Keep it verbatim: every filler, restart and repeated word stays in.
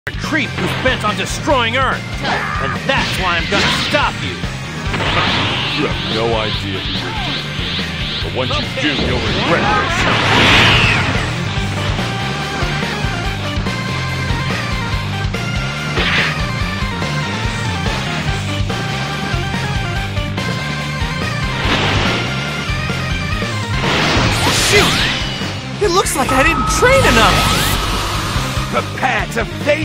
A creep who's bent on destroying Earth. And that's why I'm gonna stop you. You have no idea who you're dealing with. But once you do, you'll regret this. Shoot! It looks like I didn't train enough! Prepare to face